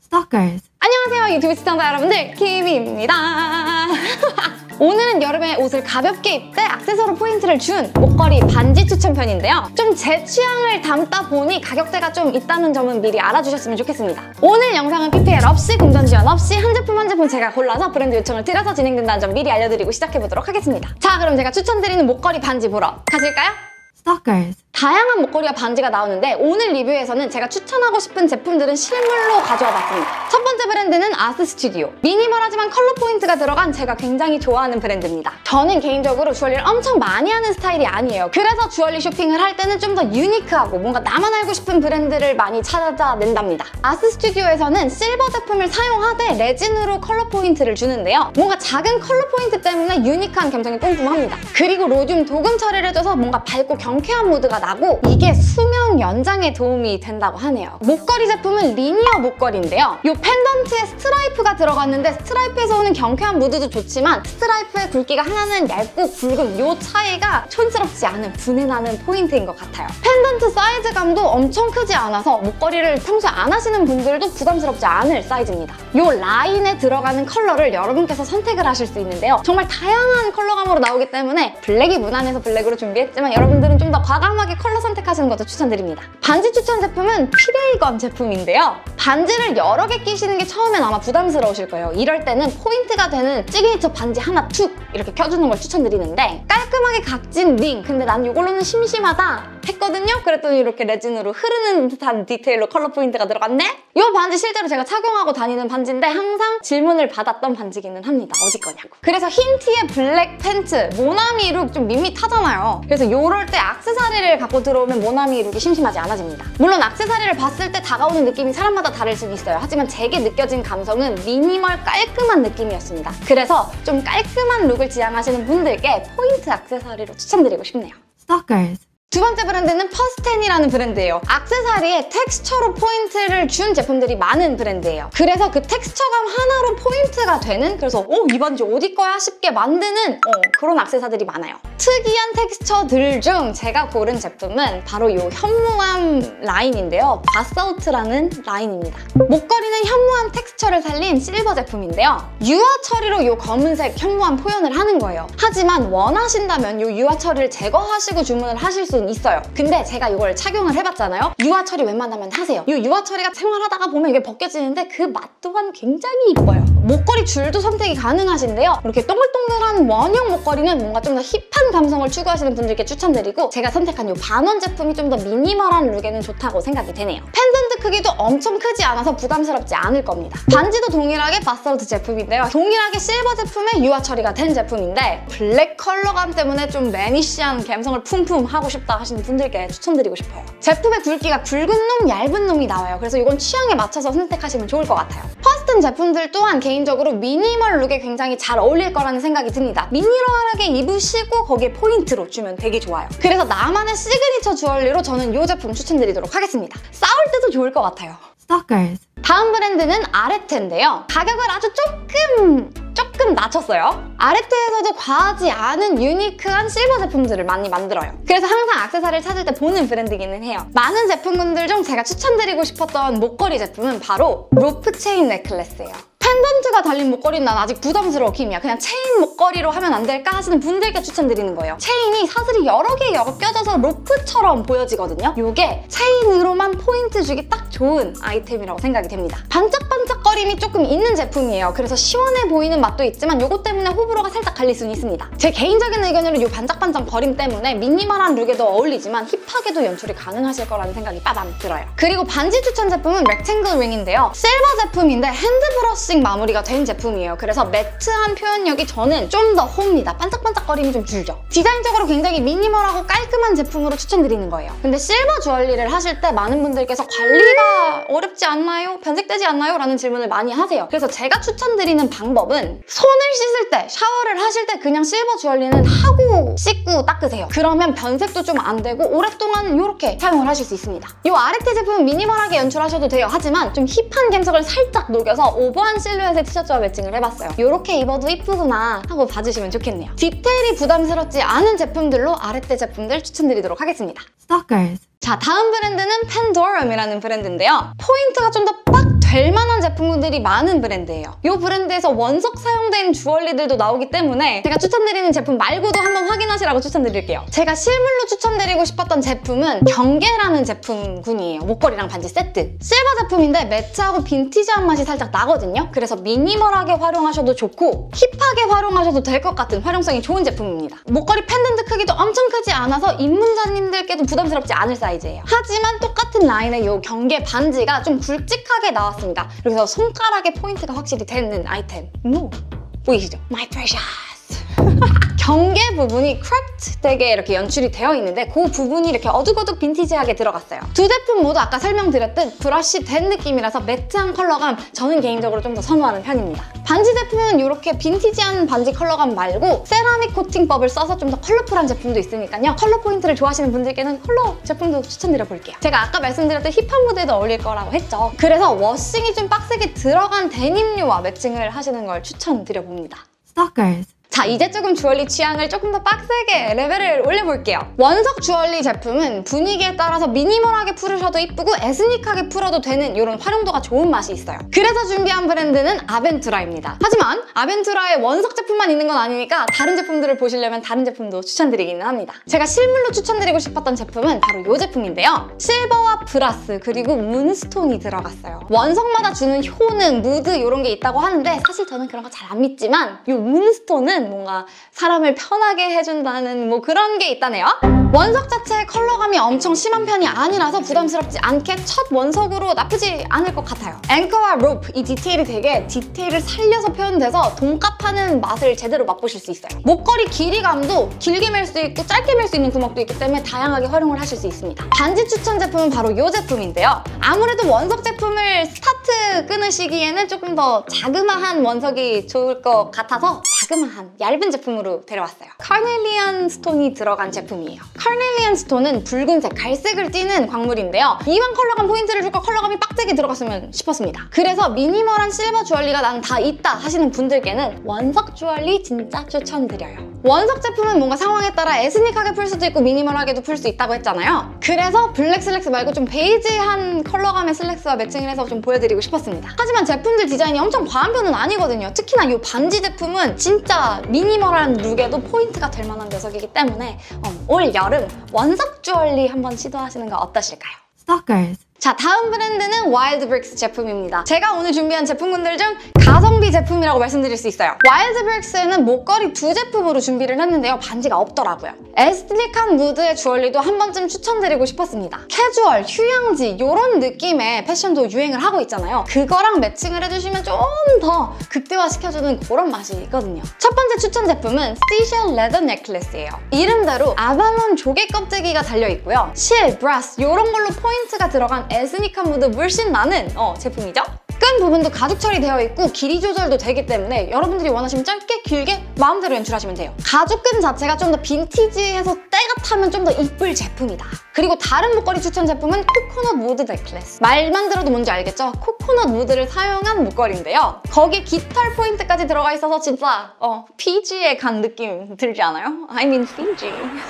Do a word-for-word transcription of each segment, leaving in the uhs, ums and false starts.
Stalkers. 안녕하세요 유튜브 시청자 여러분들, 키미입니다. 오늘은 여름에 옷을 가볍게 입되 액세서리 포인트를 준 목걸이 반지 추천편인데요. 좀 제 취향을 담다 보니 가격대가 좀 있다는 점은 미리 알아주셨으면 좋겠습니다. 오늘 영상은 피피엘 없이, 공전 지원 없이 한 제품 한 제품 제가 골라서 브랜드 요청을 드려서 진행된다는 점 미리 알려드리고 시작해보도록 하겠습니다. 자, 그럼 제가 추천드리는 목걸이 반지 보러 가실까요? Stalkers. 다양한 목걸이와 반지가 나오는데 오늘 리뷰에서는 제가 추천하고 싶은 제품들은 실물로 가져와 봤습니다. 첫 번째 브랜드는 아스 스튜디오. 미니멀하지만 컬러 포인트가 들어간 제가 굉장히 좋아하는 브랜드입니다. 저는 개인적으로 주얼리를 엄청 많이 하는 스타일이 아니에요. 그래서 주얼리 쇼핑을 할 때는 좀 더 유니크하고 뭔가 나만 알고 싶은 브랜드를 많이 찾아낸답니다. 아스 스튜디오에서는 실버 제품을 사용하되 레진으로 컬러 포인트를 주는데요. 뭔가 작은 컬러 포인트 때문에 유니크한 감성이 뿜뿜합니다. 그리고 로듐 도금 처리를 해줘서 뭔가 밝고 경쾌한 무드가 나고 이게 수명 연장에 도움이 된다고 하네요. 목걸이 제품은 리니어 목걸이인데요. 이 펜던트에 스트라이프가 들어갔는데 스트라이프에서 오는 경쾌한 무드도 좋지만 스트라이프의 굵기가 하나는 얇고 굵은 이 차이가 촌스럽지 않은 분해나는 포인트인 것 같아요. 펜던트 사이즈감도 엄청 크지 않아서 목걸이를 평소에 안 하시는 분들도 부담스럽지 않을 사이즈입니다. 이 라인에 들어가는 컬러를 여러분께서 선택을 하실 수 있는데요. 정말 다양한 컬러감으로 나오기 때문에 블랙이 무난해서 블랙으로 준비했지만 여러분들은 좀 더 과감하게 컬러 선택하시는 것도 추천드립니다. 반지 추천 제품은 피레이건 제품인데요. 반지를 여러 개 끼시는 게 처음엔 아마 부담스러우실 거예요. 이럴 때는 포인트가 되는 시그니처 반지 하나 툭 이렇게 껴주는 걸 추천드리는데 깔끔하게 각진 링, 근데 난 이걸로는 심심하다 했거든요? 그랬더니 이렇게 레진으로 흐르는 듯한 디테일로 컬러 포인트가 들어갔네? 이 반지 실제로 제가 착용하고 다니는 반지인데 항상 질문을 받았던 반지기는 합니다. 어디 거냐고. 그래서 흰 티에 블랙 팬츠, 모나미 룩 좀 밋밋하잖아요. 그래서 이럴 때 액세서리를 갖고 들어오면 모나미 룩이 심심하지 않아집니다. 물론 액세서리를 봤을 때 다가오는 느낌이 사람마다 다를 수는 있어요. 하지만 제게 느껴진 감성은 미니멀 깔끔한 느낌이었습니다. 그래서 좀 깔끔한 룩을 지향하시는 분들께 포인트 액세서리로 추천드리고 싶네요. Stalkers. 두 번째 브랜드는 퍼스텐이라는 브랜드예요. 액세서리에 텍스처로 포인트를 준 제품들이 많은 브랜드예요. 그래서 그 텍스처감 하나로 포인트가 되는, 그래서 어? 이 반지 어디 거야? 싶게 만드는 어, 그런 액세서리들이 많아요. 특이한 텍스처들 중 제가 고른 제품은 바로 이 현무암 라인인데요. 바사우트라는 라인입니다. 목걸이는 현무암 텍스처를 살린 실버 제품인데요. 유화 처리로 이 검은색 현무암 표현을 하는 거예요. 하지만 원하신다면 이 유화 처리를 제거하시고 주문을 하실 수 있어요. 근데 제가 이걸 착용을 해봤잖아요. 유화 처리 웬만하면 하세요. 이 유화 처리가 생활하다가 보면 이게 벗겨지는데 그 맛 또한 굉장히 이뻐요. 목걸이 줄도 선택이 가능하신데요. 이렇게 동글동글한 원형 목걸이는 뭔가 좀 더 힙한 감성을 추구하시는 분들께 추천드리고 제가 선택한 이 반원 제품이 좀 더 미니멀한 룩에는 좋다고 생각이 되네요. 펜던트 크기도 엄청 크지 않아서 부담스럽지 않을 겁니다. 반지도 동일하게 바사우트 제품인데요. 동일하게 실버 제품에 유화 처리가 된 제품인데 블랙 컬러감 때문에 좀 매니시한 감성을 품품 하고 싶다 하시는 분들께 추천드리고 싶어요. 제품의 굵기가 굵은 놈, 얇은 놈이 나와요. 그래서 이건 취향에 맞춰서 선택하시면 좋을 것 같아요. 퍼스텐 제품들 또한 개인적으로 미니멀 룩에 굉장히 잘 어울릴 거라는 생각이 듭니다. 미니멀하게 입으시고 거기에 포인트로 주면 되게 좋아요. 그래서 나만의 시그니처 주얼리로 저는 이 제품 추천드리도록 하겠습니다. 싸울 때도 좋을 것 같아요. Stalkers. 다음 브랜드는 아레테인데요. 가격을 아주 조금 조금 낮췄어요. 아레테에서도 과하지 않은 유니크한 실버 제품들을 많이 만들어요. 그래서 항상 액세서리를 찾을 때 보는 브랜드기는 해요. 많은 제품군들 중 제가 추천드리고 싶었던 목걸이 제품은 바로 로프 체인 넥클래스예요. 펜던트가 달린 목걸이는 난 아직 부담스러워 김이야. 그냥 체인 목걸이로 하면 안 될까 하시는 분들께 추천드리는 거예요. 체인이 사슬이 여러 개 엮여져서 로프처럼 보여지거든요. 이게 체인으로만 포인트 주기 딱 좋은 아이템이라고 생각이 됩니다. 반짝반짝거림이 조금 있는 제품이에요. 그래서 시원해 보이는 맛도 있지만 이것 때문에 호불호가 살짝 갈릴 수는 있습니다. 제 개인적인 의견으로 이 반짝반짝거림 때문에 미니멀한 룩에도 어울리지만 힙하게도 연출이 가능하실 거라는 생각이 빠밤 들어요. 그리고 반지 추천 제품은 렉탱글 링인데요. 실버 제품인데 핸드 브러싱 마무리가 된 제품이에요. 그래서 매트한 표현력이 저는 좀 더 홉니다. 반짝반짝거림이 좀 줄죠. 디자인적으로 굉장히 미니멀하고 깔끔한 제품으로 추천드리는 거예요. 근데 실버 주얼리를 하실 때 많은 분들께서 관리가 어렵지 않나요? 변색되지 않나요? 라는 질문을 많이 하세요. 그래서 제가 추천드리는 방법은 손을 씻을 때, 샤워를 하실 때 그냥 실버 주얼리는 하고 씻고 닦으세요. 그러면 변색도 좀 안 되고 오랫동안 이렇게 사용을 하실 수 있습니다. 이 아레테 제품은 미니멀하게 연출하셔도 돼요. 하지만 좀 힙한 감성을 살짝 녹여서 오버한 실루엣의 티셔츠와 매칭을 해봤어요. 이렇게 입어도 이쁘구나 하고 봐주시면 좋겠네요. 디테일이 부담스럽지 않은 제품들로 아레테 제품들 추천드리도록 하겠습니다. Stalkers. 자, 다음 브랜드는 팬도럼이라는 브랜드인데요. 포인트가 좀 더 빡 될 만한 제품들이 많은 브랜드예요. 이 브랜드에서 원석 사용된 주얼리들도 나오기 때문에 제가 추천드리는 제품 말고도 한번 확인하시라고 추천드릴게요. 제가 실물로 추천드리고 싶었던 제품은 경계라는 제품군이에요. 목걸이랑 반지 세트. 실버 제품인데 매트하고 빈티지한 맛이 살짝 나거든요. 그래서 미니멀하게 활용하셔도 좋고 힙하게 활용하셔도 될 것 같은 활용성이 좋은 제품입니다. 목걸이 펜던트 크기도 엄청 크지 않아서 입문자님들께도 부담스럽지 않을 사이즈예요. 하지만 똑같은 라인의 이 경계 반지가 좀 굵직하게 나왔습니다. 그래서 손가락에 포인트가 확실히 되는 아이템. 오, 보이시죠? My precious. 경계 부분이 크랩트 되게 이렇게 연출이 되어 있는데 그 부분이 이렇게 어둑어둑 빈티지하게 들어갔어요. 두 제품 모두 아까 설명드렸듯 브러쉬 된 느낌이라서 매트한 컬러감 저는 개인적으로 좀 더 선호하는 편입니다. 반지 제품은 이렇게 빈티지한 반지 컬러감 말고 세라믹 코팅법을 써서 좀 더 컬러풀한 제품도 있으니까요. 컬러 포인트를 좋아하시는 분들께는 컬러 제품도 추천드려볼게요. 제가 아까 말씀드렸듯 힙한 무드에도 어울릴 거라고 했죠. 그래서 워싱이 좀 빡세게 들어간 데님류와 매칭을 하시는 걸 추천드려봅니다. Stalkers. 자, 이제 조금 주얼리 취향을 조금 더 빡세게 레벨을 올려볼게요. 원석 주얼리 제품은 분위기에 따라서 미니멀하게 풀으셔도 이쁘고 에스닉하게 풀어도 되는 이런 활용도가 좋은 맛이 있어요. 그래서 준비한 브랜드는 아벤투라입니다. 하지만 아벤투라에 원석 제품만 있는 건 아니니까 다른 제품들을 보시려면 다른 제품도 추천드리기는 합니다. 제가 실물로 추천드리고 싶었던 제품은 바로 이 제품인데요. 실버와 브라스 그리고 문스톤이 들어갔어요. 원석마다 주는 효능, 무드 이런 게 있다고 하는데 사실 저는 그런 거 잘 안 믿지만 이 문스톤은 뭔가 사람을 편하게 해준다는 뭐 그런 게 있다네요. 원석 자체의 컬러감이 엄청 심한 편이 아니라서 부담스럽지 않게 첫 원석으로 나쁘지 않을 것 같아요. 앵커와 로프 이 디테일이 되게 디테일을 살려서 표현돼서 돈값하는 맛을 제대로 맛보실 수 있어요. 목걸이 길이감도 길게 멜 수 있고 짧게 멜 수 있는 구멍도 있기 때문에 다양하게 활용을 하실 수 있습니다. 반지 추천 제품은 바로 이 제품인데요. 아무래도 원석 제품을 스타트 끊으시기에는 조금 더 자그마한 원석이 좋을 것 같아서 자그마한 얇은 제품으로 데려왔어요. 카넬리안 스톤이 들어간 제품이에요. 카넬리안 스톤은 붉은색, 갈색을 띠는 광물인데요. 이왕 컬러감 포인트를 줄 거 컬러감이 빡세게 들어갔으면 싶었습니다. 그래서 미니멀한 실버 주얼리가 난 다 있다 하시는 분들께는 원석 주얼리 진짜 추천드려요. 원석 제품은 뭔가 상황에 따라 에스닉하게 풀 수도 있고 미니멀하게도 풀 수 있다고 했잖아요. 그래서 블랙 슬랙스 말고 좀 베이지한 컬러감의 슬랙스와 매칭을 해서 좀 보여드리고 싶었습니다. 하지만 제품들 디자인이 엄청 과한 편은 아니거든요. 특히나 이 반지 제품은 진짜 미니멀한 룩에도 포인트가 될 만한 녀석이기 때문에 어, 올 여름 원석 주얼리 한번 시도하시는 거 어떠실까요? Stalkers. 자, 다음 브랜드는 와일드브릭스 제품입니다. 제가 오늘 준비한 제품군들 중 가성비 제품이라고 말씀드릴 수 있어요. 와일드브릭스에는 목걸이 두 제품으로 준비를 했는데요. 반지가 없더라고요. 에스닉한 무드의 주얼리도 한 번쯤 추천드리고 싶었습니다. 캐주얼, 휴양지 이런 느낌의 패션도 유행을 하고 있잖아요. 그거랑 매칭을 해주시면 좀 더 극대화시켜주는 그런 맛이 있거든요. 첫 번째 추천 제품은 시쉘 레더 넥클래스예요. 이름대로 아발론 조개 껍데기가 달려있고요. 실, 브라스 이런 걸로 포인트가 들어간 에스닉한 무드 물씬 나는 어, 제품이죠. 끈 부분도 가죽 처리되어 있고 길이 조절도 되기 때문에 여러분들이 원하시면 짧게 길게 마음대로 연출하시면 돼요. 가죽 끈 자체가 좀 더 빈티지해서 때가 타면 좀 더 이쁠 제품이다. 그리고 다른 목걸이 추천 제품은 코코넛 무드 넥클래스. 말만 들어도 뭔지 알겠죠? 코코넛 무드를 사용한 목걸이인데요. 거기에 깃털 포인트까지 들어가 있어서 진짜 어, 피지에 간 느낌 들지 않아요? I mean 피지.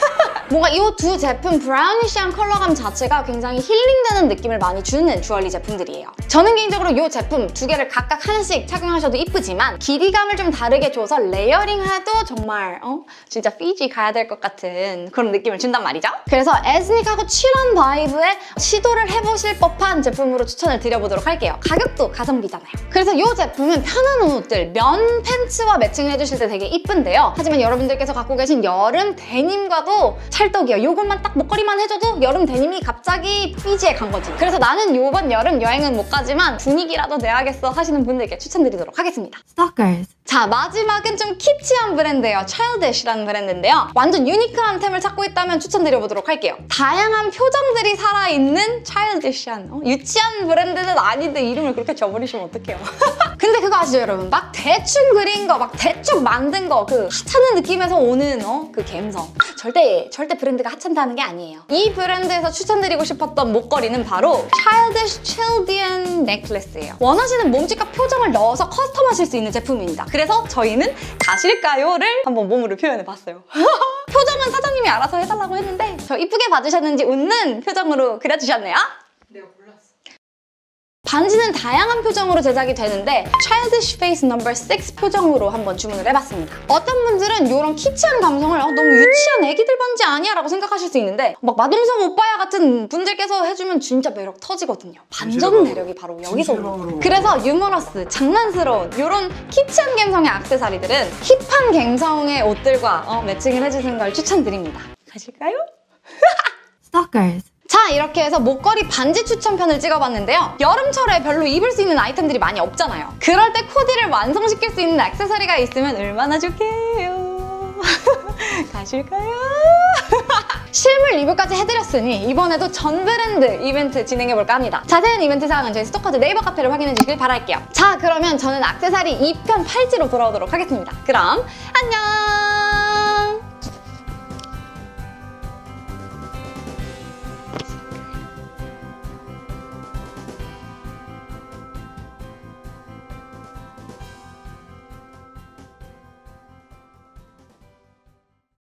뭔가 이 두 제품 브라우니시한 컬러감 자체가 굉장히 힐링되는 느낌을 많이 주는 주얼리 제품들이에요. 저는 개인적으로 이 제품 두 개를 각각 하나씩 착용하셔도 이쁘지만 길이감을 좀 다르게 줘서 레이어링해도 정말 어? 진짜 피지 가야 될 것 같은 그런 느낌을 준단 말이죠. 그래서 에스닉하고 칠한 바이브에 시도를 해보실 법한 제품으로 추천을 드려보도록 할게요. 가격도 가성비잖아요. 그래서 이 제품은 편한 옷들, 면 팬츠와 매칭을 해주실 때 되게 이쁜데요. 하지만 여러분들께서 갖고 계신 여름 데님과도 찰떡이에요. 이것만 딱 목걸이만 해줘도 여름 데님이 갑자기 피지에 간 거지. 그래서 나는 이번 여름 여행은 못 가지만 분위기라도 내야겠어 하시는 분들께 추천드리도록 하겠습니다. Stalkers. 자, 마지막은 좀 키치한 브랜드예요. Childish라는 브랜드인데요. 완전 유니크한 템을 찾고 있다면 추천드려보도록 할게요. 다양한 표정들이 살아있는 Childish한 어? 유치한 브랜드는 아닌데 이름을 그렇게 줘버리시면 어떡해요. 근데 그거 아시죠, 여러분? 막 대충 그린 거, 막 대충 만든 거, 그 하찮은 느낌에서 오는 어? 그 감성. 절대, 절대 브랜드가 하찮다는 게 아니에요. 이 브랜드에서 추천드리고 싶었던 목걸이는 바로 Childish Childian 넥클래스예요. 원하시는 몸집과 표정을 넣어서 커스텀하실 수 있는 제품입니다. 그래서 저희는 가실까요?를 한번 몸으로 표현해봤어요. 표정은 사장님이 알아서 해달라고 했는데 저 이쁘게 봐주셨는지 웃는 표정으로 그려주셨네요. 반지는 다양한 표정으로 제작이 되는데 Childish Face 넘버 육 표정으로 한번 주문을 해봤습니다. 어떤 분들은 이런 키치한 감성을 어, 너무 유치한 애기들 반지 아니야? 라고 생각하실 수 있는데 막 마동석 오빠야 같은 분들께서 해주면 진짜 매력 터지거든요. 반전 매력이 바로 여기서 오는. 그래서 유머러스, 장난스러운 이런 키치한 감성의 액세서리들은 힙한 감성의 옷들과 어, 매칭을 해주시는 걸 추천드립니다. 가실까요? Stalkers. 자, 이렇게 해서 목걸이 반지 추천편을 찍어봤는데요. 여름철에 별로 입을 수 있는 아이템들이 많이 없잖아요. 그럴 때 코디를 완성시킬 수 있는 액세서리가 있으면 얼마나 좋게요. 가실까요? 실물 리뷰까지 해드렸으니 이번에도 전 브랜드 이벤트 진행해볼까 합니다. 자세한 이벤트 사항은 저희 스토커즈 네이버 카페를 확인해주시길 바랄게요. 자, 그러면 저는 액세서리 이 편 팔지로 돌아오도록 하겠습니다. 그럼 안녕!